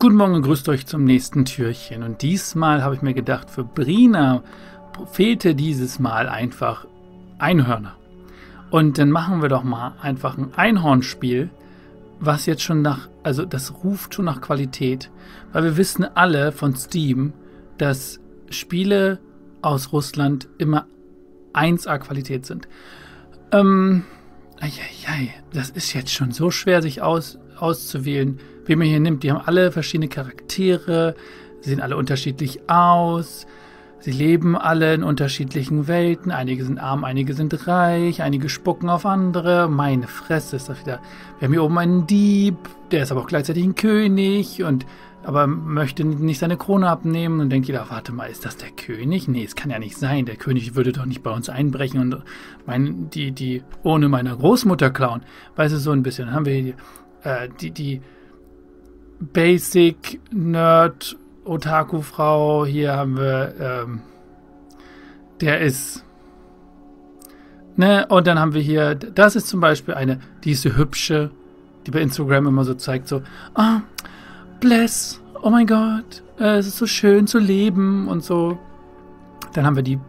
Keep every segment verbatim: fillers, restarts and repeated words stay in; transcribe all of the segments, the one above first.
Guten Morgen und grüßt euch zum nächsten Türchen. Und diesmal habe ich mir gedacht, für Brina fehlte dieses Mal einfach Einhörner. Und dann machen wir doch mal einfach ein Einhornspiel, was jetzt schon nach, also das ruft schon nach Qualität. Weil wir wissen alle von Steam, dass Spiele aus Russland immer eins A Qualität sind. Ähm, eieiei, das ist jetzt schon so schwer, sich aus, auszuwählen, wie man hier nimmt. Die haben alle verschiedene Charaktere, sie sehen alle unterschiedlich aus, sie leben alle in unterschiedlichen Welten, einige sind arm, einige sind reich, einige spucken auf andere. Meine Fresse ist das wieder. Wir haben hier oben einen Dieb, der ist aber auch gleichzeitig ein König und aber möchte nicht seine Krone abnehmen und denkt jeder, warte mal, ist das der König? Nee, es kann ja nicht sein, der König würde doch nicht bei uns einbrechen und mein, die, die ohne meiner Großmutter klauen. Weißt du, so ein bisschen. Dann haben wir hier äh, die, die Basic Nerd Otaku-Frau, hier haben wir ähm, der ist ne, und dann haben wir hier, das ist zum Beispiel eine, diese hübsche, die bei Instagram immer so zeigt, so, ah, bless, oh mein Gott, äh, es ist so schön zu leben und so. Dann haben wir die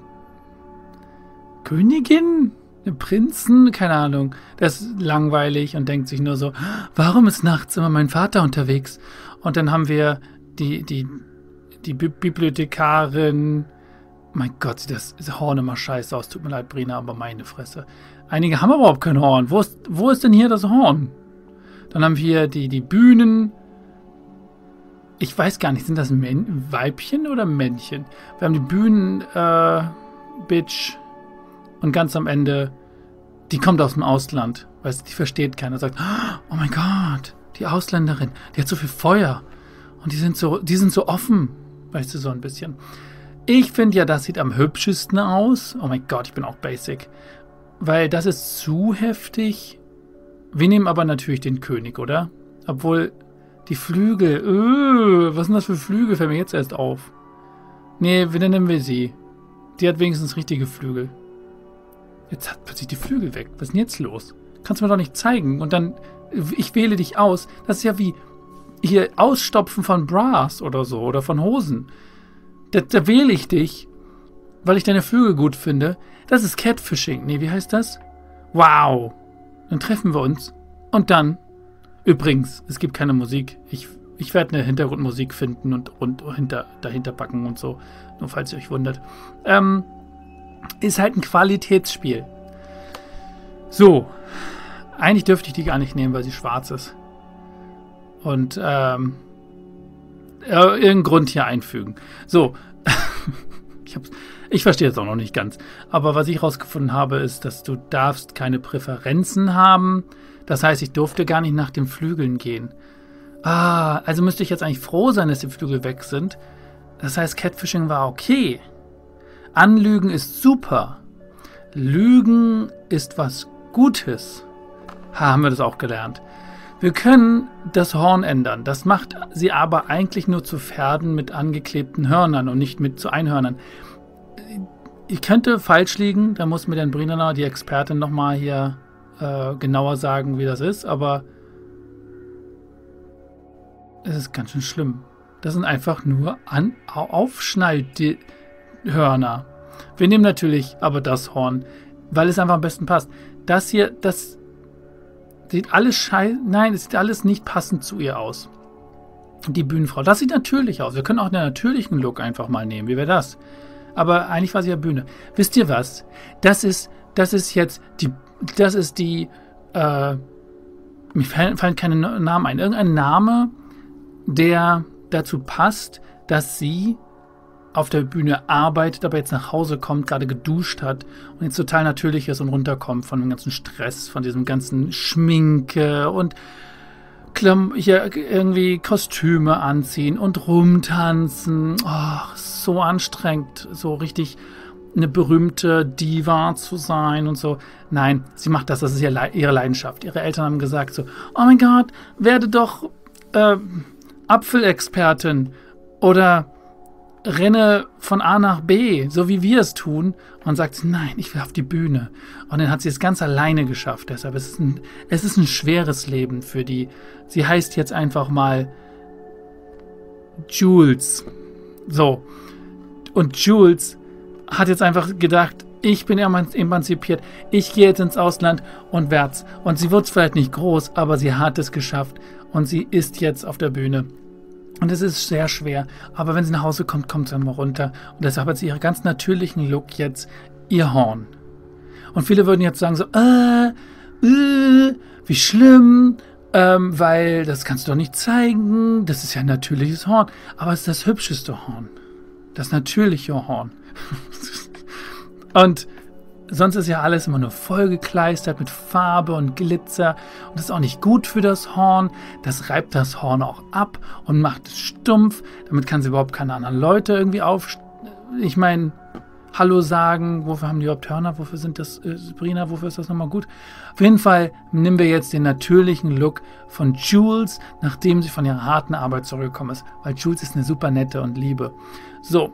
Königin, den Prinzen, keine Ahnung, der ist langweilig und denkt sich nur so, warum ist nachts immer mein Vater unterwegs? Und dann haben wir die, die, die Bi- Bibliothekarin, mein Gott, sieht das, das Horn immer scheiße aus, tut mir leid, Brina, aber meine Fresse. Einige haben überhaupt kein Horn, wo ist, wo ist denn hier das Horn? Dann haben wir die, die Bühnen. Ich weiß gar nicht, sind das Män- Weibchen oder Männchen? Wir haben die Bühnen, äh, Bitch. Und ganz am Ende, die kommt aus dem Ausland. Weißt du, die versteht keiner. Sagt, oh mein Gott, die Ausländerin, die hat so viel Feuer. Und die sind so, die sind so offen. Weißt du, so ein bisschen. Ich finde ja, das sieht am hübschesten aus. Oh mein Gott, ich bin auch basic. Weil das ist zu heftig. Wir nehmen aber natürlich den König, oder? Obwohl... Die Flügel, öh, was sind das für Flügel? Fällt mir jetzt erst auf. Nee, wie nennen wir sie? Die hat wenigstens richtige Flügel. Jetzt hat plötzlich die Flügel weg. Was ist denn jetzt los? Kannst du mir doch nicht zeigen. Und dann, ich wähle dich aus. Das ist ja wie hier Ausstopfen von Bras oder so. Oder von Hosen. Da, da wähle ich dich, weil ich deine Flügel gut finde. Das ist Catfishing. Nee, wie heißt das? Wow. Dann treffen wir uns. Und dann... Übrigens, es gibt keine Musik. Ich, ich werde eine Hintergrundmusik finden und, und hinter, dahinter packen und so. Nur falls ihr euch wundert. Ähm, ist halt ein Qualitätsspiel. So. Eigentlich dürfte ich die gar nicht nehmen, weil sie schwarz ist. Und ähm, irgendeinen Grund hier einfügen. So. ich, hab's, ich verstehe es auch noch nicht ganz. Aber was ich rausgefunden habe, ist, dass du darfst keine Präferenzen haben. Das heißt, ich durfte gar nicht nach den Flügeln gehen. Ah, also müsste ich jetzt eigentlich froh sein, dass die Flügel weg sind. Das heißt, Catfishing war okay. Anlügen ist super. Lügen ist was Gutes. Ha, haben wir das auch gelernt. Wir können das Horn ändern. Das macht sie aber eigentlich nur zu Pferden mit angeklebten Hörnern und nicht mit zu Einhörnern. Ich könnte falsch liegen. Da muss mir dann Brina, die Expertin, nochmal hier... Äh, genauer sagen, wie das ist, aber es ist ganz schön schlimm. Das sind einfach nur an Aufschnallhörner. Wir nehmen natürlich aber das Horn, weil es einfach am besten passt. Das hier, das sieht alles scheiße. Nein, es sieht alles nicht passend zu ihr aus. Die Bühnenfrau, das sieht natürlich aus. Wir können auch den natürlichen Look einfach mal nehmen. Wie wäre das? Aber eigentlich war sie ja Bühne. Wisst ihr was? Das ist, das ist jetzt die Das ist die, äh, mir fallen, fallen keine Namen ein. Irgendein Name, der dazu passt, dass sie auf der Bühne arbeitet, aber jetzt nach Hause kommt, gerade geduscht hat und jetzt total natürlich ist und runterkommt von dem ganzen Stress, von diesem ganzen Schminke und Klam- hier irgendwie Kostüme anziehen und rumtanzen. Oh, so anstrengend, so richtig... eine berühmte Diva zu sein und so. Nein, sie macht das, das ist ihre Leidenschaft. Ihre Eltern haben gesagt so, oh mein Gott, werde doch äh, Apfelexpertin oder renne von A nach B, so wie wir es tun. Und sagt, nein, ich will auf die Bühne. Und dann hat sie es ganz alleine geschafft. Deshalb ist es ein, es ist ein schweres Leben für die. Sie heißt jetzt einfach mal Jules. So. Und Jules hat jetzt einfach gedacht, ich bin emanzipiert, ich gehe jetzt ins Ausland und werd's. Und sie wird vielleicht nicht groß, aber sie hat es geschafft. Und sie ist jetzt auf der Bühne. Und es ist sehr schwer. Aber wenn sie nach Hause kommt, kommt sie dann mal runter. Und deshalb hat sie ihren ganz natürlichen Look jetzt, ihr Horn. Und viele würden jetzt sagen so, äh, äh, wie schlimm, ähm, weil das kannst du doch nicht zeigen. Das ist ja ein natürliches Horn. Aber es ist das hübscheste Horn. Das natürliche Horn. Und sonst ist ja alles immer nur vollgekleistert mit Farbe und Glitzer. Und das ist auch nicht gut für das Horn. Das reibt das Horn auch ab und macht es stumpf. Damit kann sie überhaupt keine anderen Leute irgendwie auf... Ich meine, Hallo sagen. Wofür haben die überhaupt Hörner? Wofür sind das, äh, Sabrina? Wofür ist das nochmal gut? Auf jeden Fall nehmen wir jetzt den natürlichen Look von Jules, nachdem sie von ihrer harten Arbeit zurückgekommen ist. Weil Jules ist eine super nette und liebe. So.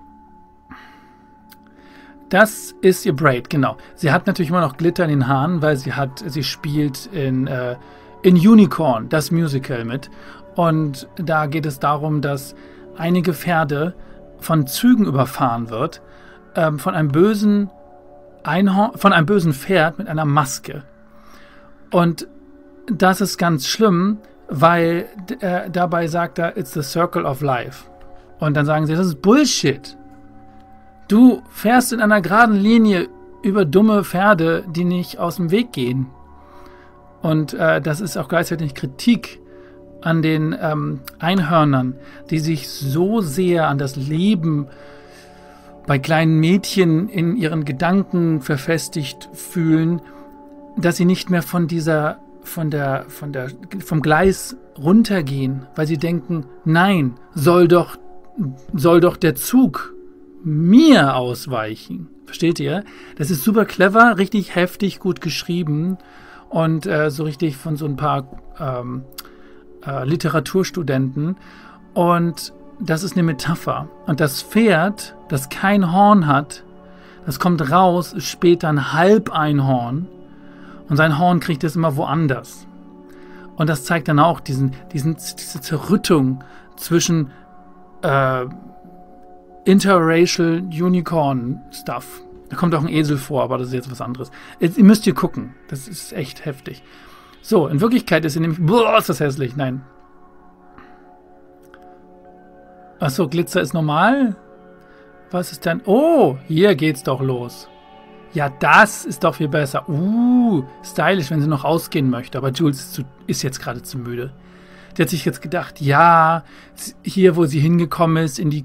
Das ist ihr Braid, genau. Sie hat natürlich immer noch Glitter in den Haaren, weil sie hat, sie spielt in, äh, in Unicorn, das Musical mit. Und da geht es darum, dass einige Pferde von Zügen überfahren wird, ähm, von einem bösen Einhorn, von einem bösen Pferd mit einer Maske. Und das ist ganz schlimm, weil äh, dabei sagt er, it's the circle of life. Und dann sagen sie, das ist Bullshit. Du fährst in einer geraden Linie über dumme Pferde, die nicht aus dem Weg gehen. Und äh, das ist auch gleichzeitig Kritik an den ähm, Einhörnern, die sich so sehr an das Leben bei kleinen Mädchen in ihren Gedanken verfestigt fühlen, dass sie nicht mehr von dieser, von der, von der, vom Gleis runtergehen, weil sie denken, nein, soll doch, soll doch der Zug mir ausweichen. Versteht ihr? Das ist super clever, richtig heftig, gut geschrieben und äh, so richtig von so ein paar ähm, äh, Literaturstudenten. Und das ist eine Metapher. Und das Pferd, das kein Horn hat, das kommt raus, ist später ein Halbeinhorn und sein Horn kriegt es immer woanders. Und das zeigt dann auch diesen, diesen, diese Zerrüttung zwischen äh, Interracial Unicorn Stuff. Da kommt auch ein Esel vor, aber das ist jetzt was anderes. Jetzt, ihr müsst hier gucken. Das ist echt heftig. So, in Wirklichkeit ist sie nämlich... Boah, ist das hässlich. Nein. Achso, Glitzer ist normal? Was ist denn... Oh, hier geht's doch los. Ja, das ist doch viel besser. Uh, stylisch, wenn sie noch ausgehen möchte. Aber Jules ist, zu, ist jetzt gerade zu müde. Die hat sich jetzt gedacht, ja, hier, wo sie hingekommen ist, in die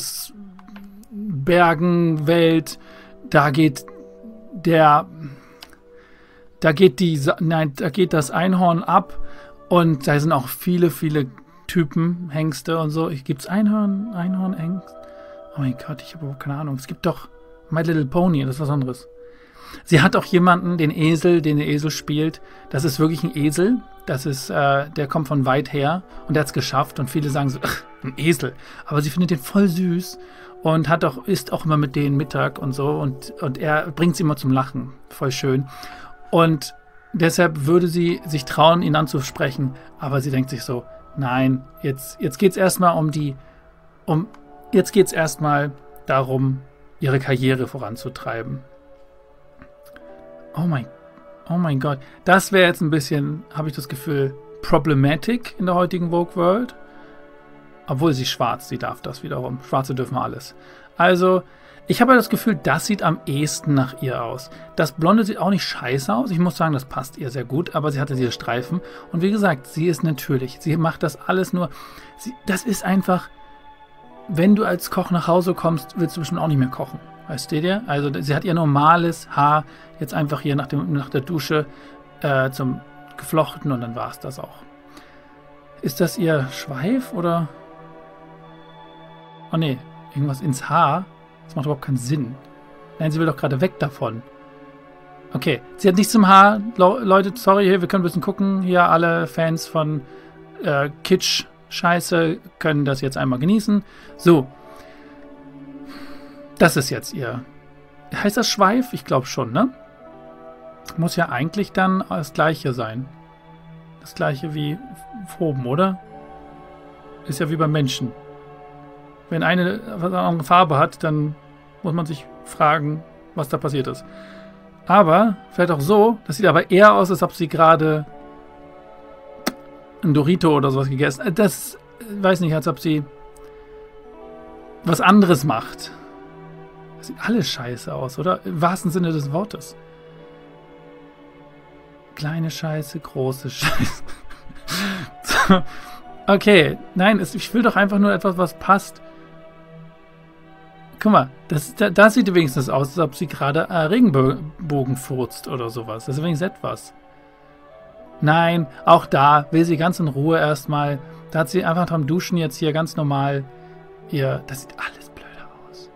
Großbergenwelt, da geht der, da geht die, nein, da geht das Einhorn ab und da sind auch viele, viele Typen, Hengste und so. Gibt's Einhorn, Einhorn, Hengst? Oh mein Gott, ich habe überhaupt keine Ahnung. Es gibt doch My Little Pony, das ist was anderes. Sie hat auch jemanden, den Esel, den der Esel spielt. Das ist wirklich ein Esel. Das ist, äh, der kommt von weit her und der hat es geschafft. Und viele sagen so, ach, ein Esel. Aber sie findet den voll süß und hat auch, isst auch immer mit denen Mittag und so. Und, und er bringt sie immer zum Lachen. Voll schön. Und deshalb würde sie sich trauen, ihn anzusprechen. Aber sie denkt sich so, nein, jetzt, jetzt geht es erstmal um die, um, jetzt geht es erstmal darum, ihre Karriere voranzutreiben. Oh mein, oh mein Gott. Das wäre jetzt ein bisschen, habe ich das Gefühl, problematic in der heutigen Vogue World. Obwohl sie schwarz, sie darf das wiederum. Schwarze dürfen alles. Also, ich habe ja das Gefühl, das sieht am ehesten nach ihr aus. Das Blonde sieht auch nicht scheiße aus. Ich muss sagen, das passt ihr sehr gut, aber sie hatte diese Streifen. Und wie gesagt, sie ist natürlich. Sie macht das alles nur. Sie, das ist einfach, wenn du als Koch nach Hause kommst, willst du bestimmt auch nicht mehr kochen. Weißt du dir? Also sie hat ihr normales Haar jetzt einfach hier nach, dem, nach der Dusche äh, zum geflochten und dann war es das auch. Ist das ihr Schweif oder? Oh nee, irgendwas ins Haar? Das macht überhaupt keinen Sinn. Nein, sie will doch gerade weg davon. Okay, sie hat nichts zum Haar. Leute, sorry, hier, wir können ein bisschen gucken. Hier alle Fans von äh, Kitsch-Scheiße können das jetzt einmal genießen. So. Das ist jetzt ihr... Heißt das Schweif? Ich glaube schon, ne? Muss ja eigentlich dann das gleiche sein. Das gleiche wie oben, oder? Ist ja wie beim Menschen. Wenn eine eine andere Farbe hat, dann muss man sich fragen, was da passiert ist. Aber vielleicht auch so, das sieht aber eher aus, als ob sie gerade ein Dorito oder sowas gegessen hat. Das weiß nicht, als ob sie was anderes macht. Das sieht alles scheiße aus, oder? Im wahrsten Sinne des Wortes. Kleine Scheiße, große Scheiße. Okay, nein, es, ich will doch einfach nur etwas, was passt. Guck mal, das, das, das sieht wenigstens aus, als ob sie gerade äh, Regenbogen furzt oder sowas. Das ist wenigstens etwas. Nein, auch da will sie ganz in Ruhe erstmal. Da hat sie einfach beim Duschen jetzt hier ganz normal ihr. Das sieht alles blöder aus.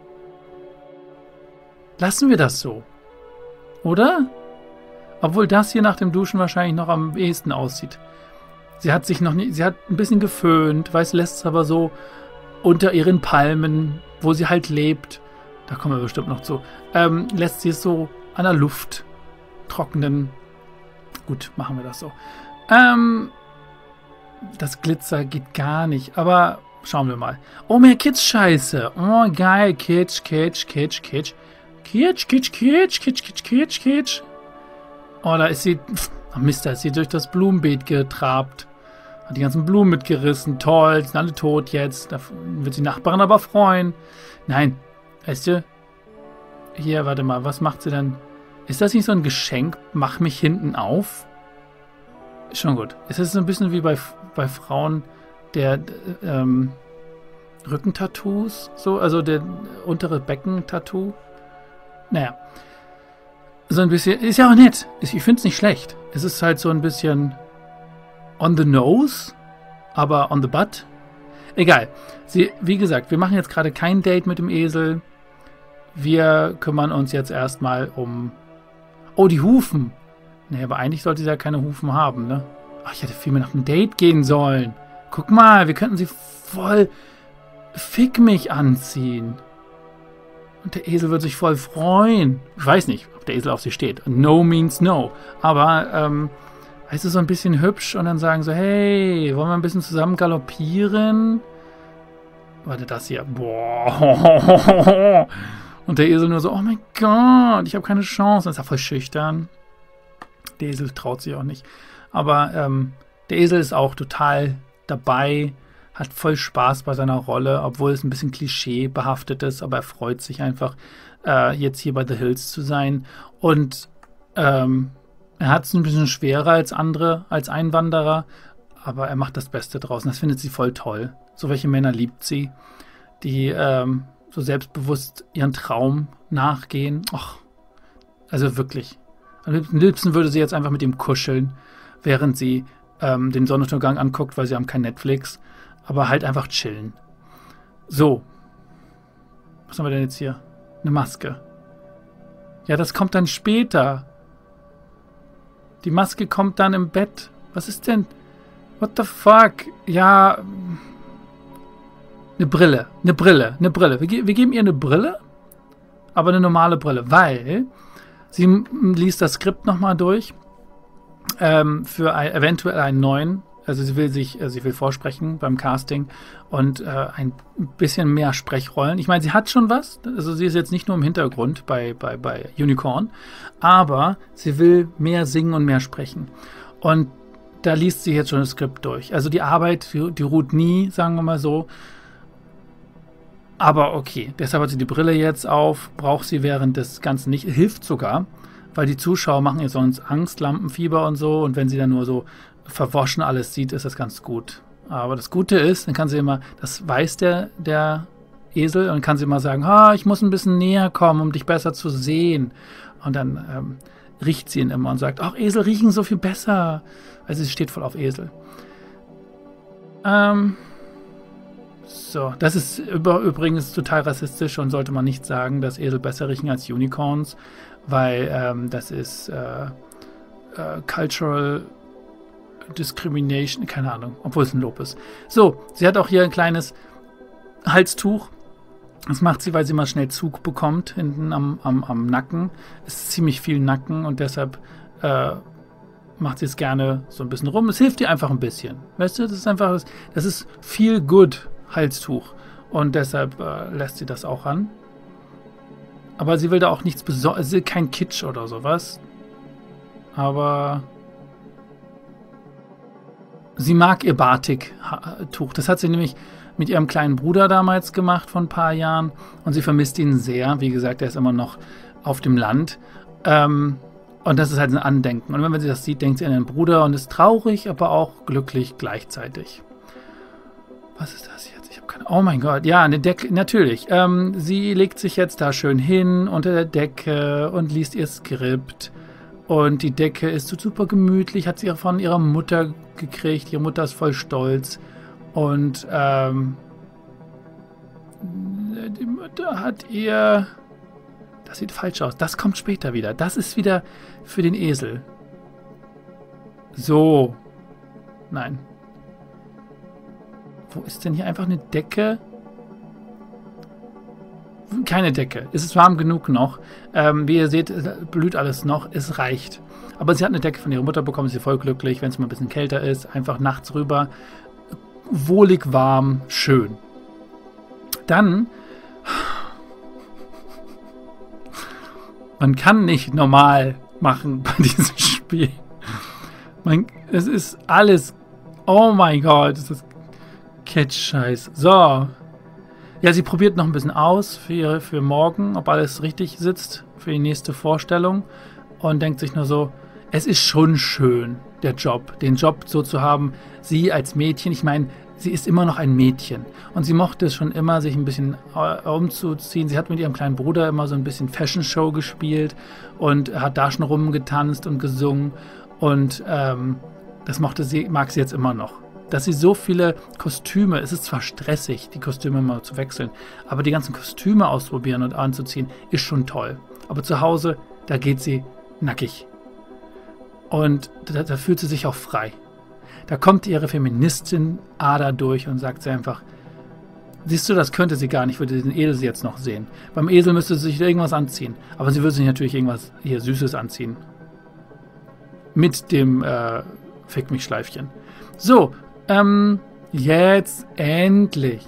Lassen wir das so. Oder? Obwohl das hier nach dem Duschen wahrscheinlich noch am ehesten aussieht. Sie hat sich noch nicht. Sie hat ein bisschen geföhnt, weiß, lässt es aber so unter ihren Palmen, wo sie halt lebt. Da kommen wir bestimmt noch zu. Ähm, lässt sie es so an der Luft trocknen. Gut, machen wir das so. Ähm, das Glitzer geht gar nicht, aber schauen wir mal. Oh, mehr Kitsch-Scheiße. Oh, geil. Kitsch, Kitsch, Kitsch, Kitsch. Kitsch, Kitsch, Kitsch, Kitsch, Kitsch, Kitsch, Kitsch. Oh, da ist sie... Oh Mist, da ist sie durch das Blumenbeet getrabt. Hat die ganzen Blumen mitgerissen. Toll, sind alle tot jetzt. Da wird die Nachbarin aber freuen. Nein, weißt du? Hier, warte mal, was macht sie denn? Ist das nicht so ein Geschenk? Mach mich hinten auf? Schon gut. Es ist so ein bisschen wie bei, bei Frauen der ähm, Rückentattoos, so, also der untere Becken-Tattoo. Naja. So ein bisschen, ist ja auch nett. Ich finde es nicht schlecht. Es ist halt so ein bisschen on the nose, aber on the butt. Egal. Sie, wie gesagt, wir machen jetzt gerade kein Date mit dem Esel. Wir kümmern uns jetzt erstmal um... Oh, die Hufen. Nee, aber eigentlich sollte sie ja keine Hufen haben, ne? Ach, ich hätte vielmehr nach einem Date gehen sollen. Guck mal, wir könnten sie voll Fick mich anziehen. Und der Esel wird sich voll freuen. Ich weiß nicht, ob der Esel auf sie steht. No means no. Aber, ähm, weißt du, so ein bisschen hübsch und dann sagen so, hey, wollen wir ein bisschen zusammen galoppieren? Warte, das hier. Boah. Und der Esel nur so, oh mein Gott, ich habe keine Chance. Das ist ja voll schüchtern. Der Esel traut sich auch nicht. Aber ähm, der Esel ist auch total dabei, hat voll Spaß bei seiner Rolle, obwohl es ein bisschen klischeebehaftet ist, aber er freut sich einfach, äh, jetzt hier bei The Hills zu sein. Und ähm, er hat es ein bisschen schwerer als andere, als Einwanderer, aber er macht das Beste draus. Und das findet sie voll toll. So welche Männer liebt sie, die ähm, so selbstbewusst ihren Traum nachgehen. Och, also wirklich. Am liebsten würde sie jetzt einfach mit ihm kuscheln, während sie ähm, den Sonnenuntergang anguckt, weil sie haben kein Netflix. Aber halt einfach chillen. So. Was haben wir denn jetzt hier? Eine Maske. Ja, das kommt dann später. Die Maske kommt dann im Bett. Was ist denn? What the fuck? Ja. Eine Brille. Eine Brille. Eine Brille. Wir, ge wir geben ihr eine Brille. Aber eine normale Brille. Weil sie liest das Skript nochmal durch. Ähm, für ein, eventuell einen neuen. Also sie will sich, also sie will vorsprechen beim Casting und äh, ein bisschen mehr Sprechrollen. Ich meine, sie hat schon was. Also sie ist jetzt nicht nur im Hintergrund bei, bei, bei Unicorn, aber sie will mehr singen und mehr sprechen. Und da liest sie jetzt schon das Skript durch. Also die Arbeit, die, die ruht nie, sagen wir mal so. Aber okay, deshalb hat sie die Brille jetzt auf, braucht sie während des Ganzen nicht, hilft sogar, weil die Zuschauer machen ihr sonst Angst, Lampenfieber und so. Und wenn sie dann nur so verwaschen alles sieht, ist das ganz gut. Aber das Gute ist, dann kann sie immer, das weiß der, der Esel, und kann sie immer sagen, ah, ich muss ein bisschen näher kommen, um dich besser zu sehen. Und dann ähm, riecht sie ihn immer und sagt, ach, Esel riechen so viel besser. Also sie steht voll auf Esel. Ähm, so, das ist über, übrigens total rassistisch und sollte man nicht sagen, dass Esel besser riechen als Unicorns, weil ähm, das ist äh, äh, cultural Discrimination, keine Ahnung, obwohl es ein Lob ist. So, sie hat auch hier ein kleines Halstuch. Das macht sie, weil sie mal schnell Zug bekommt, hinten am, am, am Nacken. Es ist ziemlich viel Nacken und deshalb äh, macht sie es gerne so ein bisschen rum. Es hilft ihr einfach ein bisschen. Weißt du, das ist einfach, das ist viel good Halstuch. Und deshalb äh, lässt sie das auch an. Aber sie will da auch nichts Besonderes, sie will kein Kitsch oder sowas. Aber sie mag ihr Batik-Tuch. Das hat sie nämlich mit ihrem kleinen Bruder damals gemacht vor ein paar Jahren. Und sie vermisst ihn sehr. Wie gesagt, er ist immer noch auf dem Land. Ähm, und das ist halt ein Andenken. Und wenn sie das sieht, denkt sie an ihren Bruder und ist traurig, aber auch glücklich gleichzeitig. Was ist das jetzt? Ich habe keine... Oh mein Gott. Ja, eine Decke. Natürlich. Ähm, sie legt sich jetzt da schön hin unter der Decke und liest ihr Skript. Und die Decke ist so super gemütlich. Hat sie von ihrer Mutter gekriegt. Ihre Mutter ist voll stolz. Und ähm, die Mutter hat ihr... Das sieht falsch aus. Das kommt später wieder. Das ist wieder für den Esel. So. Nein. Wo ist denn hier einfach eine Decke? Keine Decke. Es ist warm genug noch. Ähm, wie ihr seht, blüht alles noch. Es reicht. Aber sie hat eine Decke von ihrer Mutter bekommen. Sie ist voll glücklich, wenn es mal ein bisschen kälter ist. Einfach nachts rüber. Wohlig warm. Schön. Dann... Man kann nicht normal machen bei diesem Spiel. Man, es ist alles... Oh mein Gott, das ist Kitsch-Scheiß. So. Ja, sie probiert noch ein bisschen aus für, ihre, für morgen, ob alles richtig sitzt für die nächste Vorstellung. Und denkt sich nur so, es ist schon schön, der Job. Den Job so zu haben, sie als Mädchen, ich meine, sie ist immer noch ein Mädchen. Und sie mochte es schon immer, sich ein bisschen äh, umzuziehen. Sie hat mit ihrem kleinen Bruder immer so ein bisschen Fashion-Show gespielt und hat da schon rumgetanzt und gesungen. Und ähm, das mochte sie, mag sie jetzt immer noch. Dass sie so viele Kostüme, es ist zwar stressig, die Kostüme mal zu wechseln, aber die ganzen Kostüme ausprobieren und anzuziehen, ist schon toll. Aber zu Hause, da geht sie nackig. Und da, da fühlt sie sich auch frei. Da kommt ihre Feministin-Ader durch und sagt sie einfach, siehst du, das könnte sie gar nicht, würde den Esel jetzt noch sehen. Beim Esel müsste sie sich irgendwas anziehen. Aber sie würde sich natürlich irgendwas hier Süßes anziehen. Mit dem äh, Fick-mich-Schleifchen. So, ähm, jetzt endlich.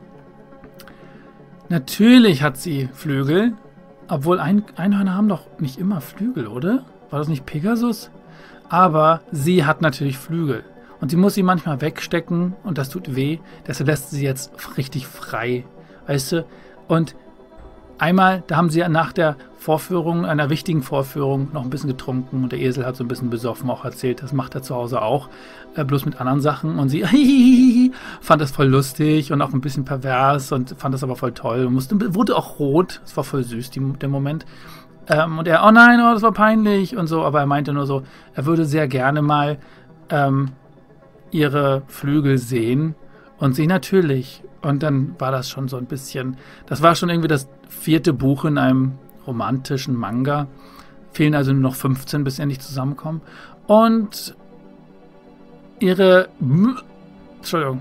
Natürlich hat sie Flügel, obwohl Ein Einhörner haben doch nicht immer Flügel, oder? War das nicht Pegasus? Aber sie hat natürlich Flügel. Und sie muss sie manchmal wegstecken und das tut weh. Deshalb lässt sie jetzt richtig frei. Weißt du? Und einmal, da haben sie nach der Vorführung, einer wichtigen Vorführung, noch ein bisschen getrunken. Und der Esel hat so ein bisschen besoffen auch erzählt. Das macht er zu Hause auch. Äh, bloß mit anderen Sachen. Und sie fand das voll lustig und auch ein bisschen pervers und fand das aber voll toll. Und musste, wurde auch rot. Das war voll süß, die, der Moment. Ähm, und er, oh nein, oh, das war peinlich und so. Aber er meinte nur so, er würde sehr gerne mal ähm, ihre Flügel sehen und sie natürlich. Und dann war das schon so ein bisschen, das war schon irgendwie das vierte Buch in einem romantischen Manga. Fehlen also nur noch fünfzehn, bis sie endlich zusammenkommen. Und ihre, Entschuldigung,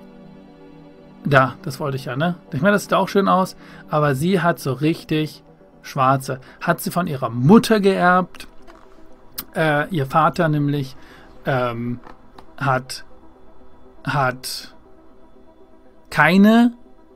da, das wollte ich ja, ne? Ich meine, das sieht auch schön aus, aber sie hat so richtig schwarze, hat sie von ihrer Mutter geerbt. Äh, ihr Vater nämlich ähm, hat hat keine,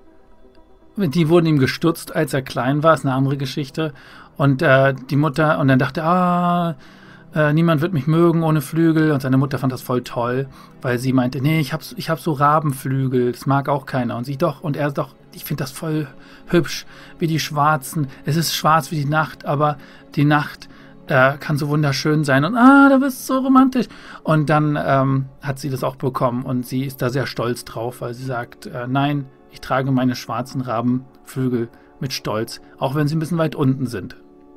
die wurden ihm gestutzt, als er klein war, ist eine andere Geschichte. Und äh, die Mutter, und dann dachte er, ah, äh, niemand wird mich mögen ohne Flügel. Und seine Mutter fand das voll toll, weil sie meinte, nee, ich hab, ich hab so Rabenflügel, das mag auch keiner. Und sie doch, und er doch, ich finde das voll hübsch, wie die Schwarzen. Es ist schwarz wie die Nacht, aber die Nacht äh, kann so wunderschön sein. Und ah, da bist du so romantisch. Und dann ähm, hat sie das auch bekommen und sie ist da sehr stolz drauf, weil sie sagt, äh, nein, ich trage meine schwarzen Rabenflügel mit Stolz, auch wenn sie ein bisschen weit unten sind.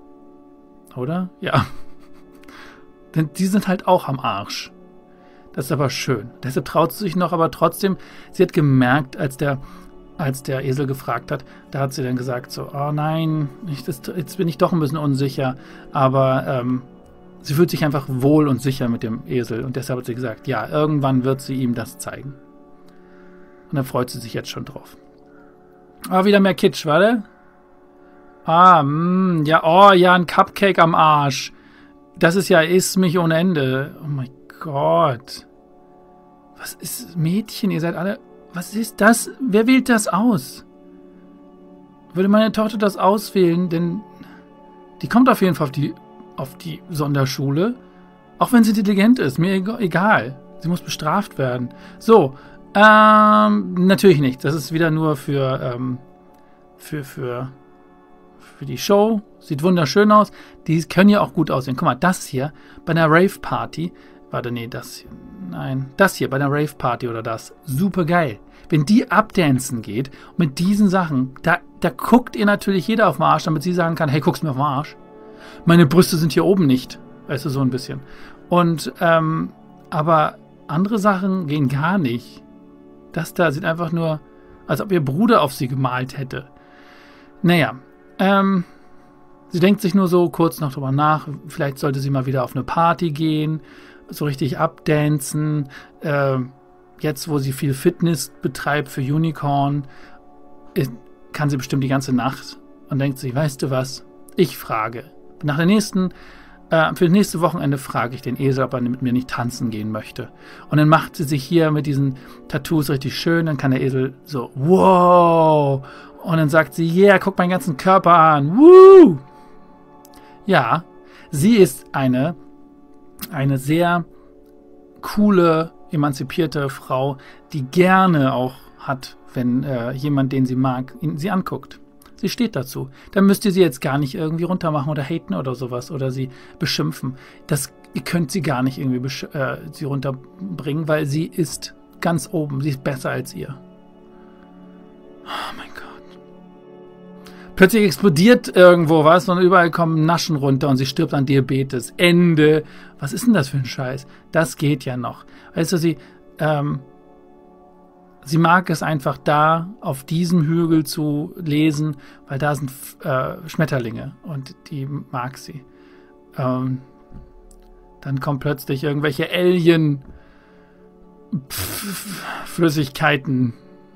Oder? Ja. Denn die sind halt auch am Arsch. Das ist aber schön. Deshalb traut sie sich noch, aber trotzdem, sie hat gemerkt, als der, als der Esel gefragt hat, da hat sie dann gesagt so, oh nein, ich, das, jetzt bin ich doch ein bisschen unsicher. Aber ähm, sie fühlt sich einfach wohl und sicher mit dem Esel. Und deshalb hat sie gesagt, ja, irgendwann wird sie ihm das zeigen. Und da freut sie sich jetzt schon drauf. Ah, wieder mehr Kitsch, warte. Ah, mh, ja, oh, ja, ein Cupcake am Arsch. Das ist ja, isst mich ohne Ende. Oh mein Gott. Was ist, Mädchen, ihr seid alle Was ist das? Wer wählt das aus? Würde meine Tochter das auswählen, denn die kommt auf jeden Fall auf die, auf die Sonderschule, auch wenn sie intelligent ist, mir egal. Sie muss bestraft werden. So, ähm, natürlich nicht. Das ist wieder nur für, ähm, für, für, für die Show. Sieht wunderschön aus. Die können ja auch gut aussehen. Guck mal, das hier bei einer Rave-Party, warte, nee, das hier, nein, das hier bei einer Rave-Party oder das, super geil. Wenn die abdancen geht, mit diesen Sachen, da, da guckt ihr natürlich jeder auf den Arsch, damit sie sagen kann, hey, guckst mir auf den Arsch. Meine Brüste sind hier oben nicht. Weißt du, so ein bisschen. Und, ähm, aber andere Sachen gehen gar nicht. Das da sieht einfach nur, als ob ihr Bruder auf sie gemalt hätte. Naja, ähm, sie denkt sich nur so kurz noch drüber nach, vielleicht sollte sie mal wieder auf eine Party gehen, so richtig abdancen, äh, jetzt, wo sie viel Fitness betreibt für Unicorn, kann sie bestimmt die ganze Nacht und denkt sich, weißt du was, ich frage. Nach der nächsten, äh, für das nächste Wochenende frage ich den Esel, ob er mit mir nicht tanzen gehen möchte. Und dann macht sie sich hier mit diesen Tattoos richtig schön, dann kann der Esel so, wow. Und dann sagt sie, yeah, guck meinen ganzen Körper an, woo. Ja, sie ist eine, eine sehr coole, emanzipierte Frau, die gerne auch hat, wenn äh, jemand, den sie mag, ihn, sie anguckt. Sie steht dazu. Dann müsst ihr sie jetzt gar nicht irgendwie runtermachen oder haten oder sowas oder sie beschimpfen. Das, ihr könnt sie gar nicht irgendwie äh, sie runterbringen, weil sie ist ganz oben. Sie ist besser als ihr. Oh mein Gott. Plötzlich explodiert irgendwo was und überall kommen Naschen runter und sie stirbt an Diabetes. Ende. Was ist denn das für ein Scheiß? Das geht ja noch. Weißt du, sie, ähm, sie mag es einfach da auf diesem Hügel zu lesen, weil da sind äh, Schmetterlinge und die mag sie. Ähm, dann kommen plötzlich irgendwelche Alien-Flüssigkeiten.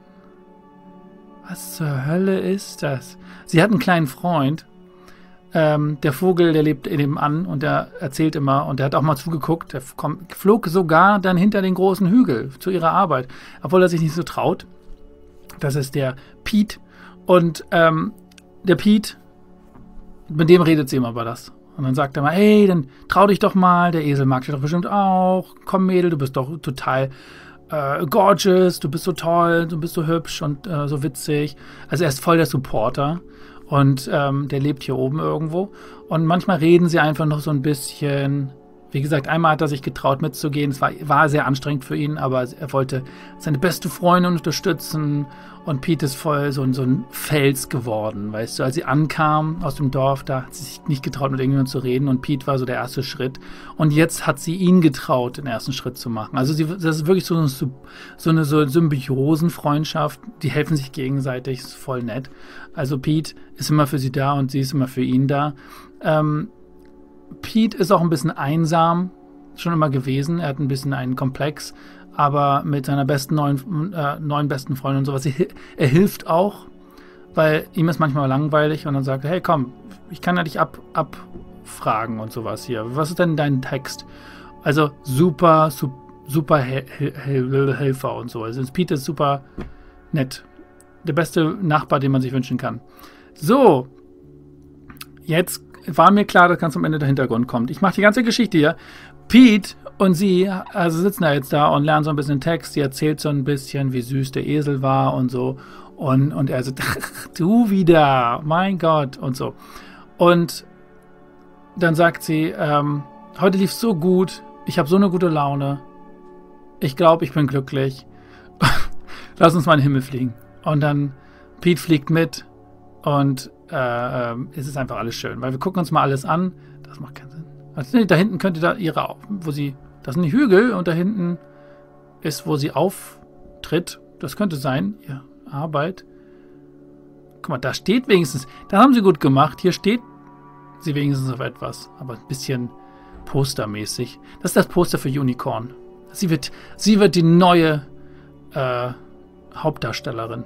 Was zur Hölle ist das? Sie hat einen kleinen Freund. Ähm, der Vogel, der lebt nebenan und der erzählt immer und der hat auch mal zugeguckt. Der kommt, flog sogar dann hinter den großen Hügel zu ihrer Arbeit, obwohl er sich nicht so traut. Das ist der Pete. Und ähm, der Pete, mit dem redet sie immer über das. Und dann sagt er mal, hey, dann trau dich doch mal, der Esel mag dich doch bestimmt auch. Komm, Mädel, du bist doch total äh, gorgeous, du bist so toll, du bist so hübsch und äh, so witzig. Also er ist voll der Supporter. Und ähm, der lebt hier oben irgendwo. Und manchmal reden sie einfach noch so ein bisschen. Wie gesagt, einmal hat er sich getraut mitzugehen. Es war, war sehr anstrengend für ihn, aber er wollte seine beste Freundin unterstützen. Und Pete ist voll so, so ein Fels geworden, weißt du. Als sie ankam aus dem Dorf, da hat sie sich nicht getraut, mit irgendjemandem zu reden. Und Pete war so der erste Schritt. Und jetzt hat sie ihn getraut, den ersten Schritt zu machen. Also sie, das ist wirklich so eine, so eine so Symbiosenfreundschaft. Die helfen sich gegenseitig, ist voll nett. Also Pete ist immer für sie da und sie ist immer für ihn da. Ähm, Pete ist auch ein bisschen einsam, schon immer gewesen. Er hat ein bisschen einen Komplex, aber mit seiner besten neuen, äh, neuen besten Freundin und sowas. Er, er hilft auch, weil ihm ist manchmal langweilig und dann sagt er, hey komm, ich kann ja dich ab, abfragen und sowas hier. Was ist denn dein Text? Also super, super, super Hel Hel Helfer und so. Also Pete ist super nett. Der beste Nachbar, den man sich wünschen kann. So, jetzt war mir klar, dass ganz am Ende der Hintergrund kommt. Ich mache die ganze Geschichte hier. Pete und sie also sitzen da jetzt da und lernen so ein bisschen Text. Sie erzählt so ein bisschen, wie süß der Esel war und so. Und, und er so, du wieder, mein Gott und so. Und dann sagt sie, ähm, heute lief es so gut. Ich habe so eine gute Laune. Ich glaube, ich bin glücklich. Lass uns mal in den Himmel fliegen. Und dann Pete fliegt mit und äh, äh, es ist einfach alles schön, weil wir gucken uns mal alles an. Das macht keinen Sinn. Also, da hinten könnte da ihre, wo sie, das sind die Hügel und da hinten ist, wo sie auftritt. Das könnte sein, ihre Arbeit. Guck mal, da steht wenigstens, da haben sie gut gemacht. Hier steht sie wenigstens auf etwas, aber ein bisschen postermäßig. Das ist das Poster für Unicorn. Sie wird, sie wird die neue äh, Hauptdarstellerin.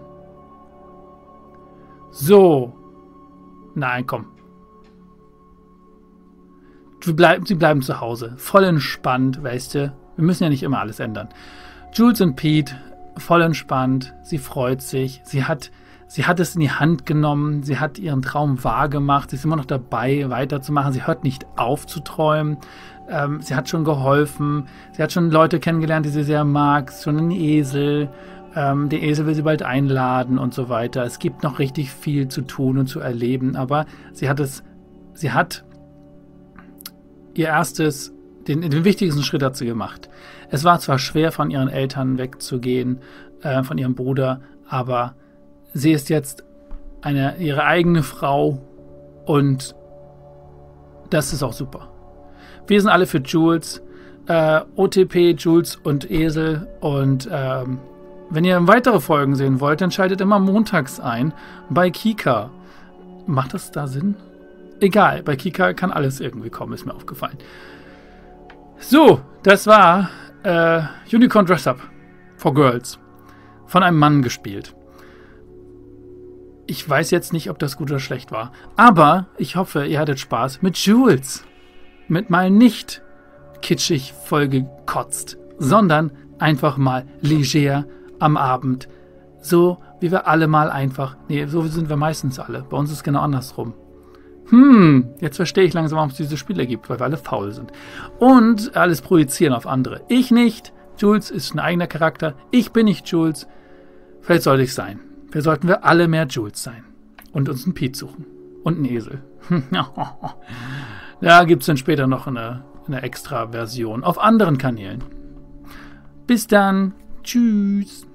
So. Nein, komm. Wir bleiben, sie bleiben zu Hause. Voll entspannt, weißt du. Wir müssen ja nicht immer alles ändern. Jules und Pete voll entspannt, sie freut sich, sie hat, sie hat es in die Hand genommen, sie hat ihren Traum wahrgemacht, sie ist immer noch dabei, weiterzumachen, sie hört nicht auf zu träumen, ähm, sie hat schon geholfen, sie hat schon Leute kennengelernt, die sie sehr mag, schon einen Esel, ähm, der Esel will sie bald einladen und so weiter. Es gibt noch richtig viel zu tun und zu erleben, aber sie hat es, sie hat ihr erstes, den, den wichtigsten Schritt hat sie gemacht. Es war zwar schwer, von ihren Eltern wegzugehen, äh, von ihrem Bruder, aber sie ist jetzt eine, ihre eigene Frau und das ist auch super. Wir sind alle für Jules, äh, O T P, Jules und Esel und ähm, wenn ihr weitere Folgen sehen wollt, dann schaltet immer montags ein bei Kika. Macht das da Sinn? Egal, bei Kika kann alles irgendwie kommen, ist mir aufgefallen. So, das war äh, Unicorn Dress Up for Girls. Von einem Mann gespielt. Ich weiß jetzt nicht, ob das gut oder schlecht war. Aber ich hoffe, ihr hattet Spaß mit Jules. Mit mal nicht kitschig vollgekotzt, sondern einfach mal leger am Abend. So wie wir alle mal einfach... Nee, so sind wir meistens alle. Bei uns ist es genau andersrum. Hm, jetzt verstehe ich langsam, warum es diese Spiele gibt, weil wir alle faul sind. Und alles projizieren auf andere. Ich nicht. Jules ist ein eigener Charakter. Ich bin nicht Jules. Vielleicht sollte ich sein. Vielleicht sollten wir alle mehr Jules sein. Und uns einen Pete suchen. Und einen Esel. Da gibt es dann später noch eine, eine extra Version auf anderen Kanälen. Bis dann. Tschüss.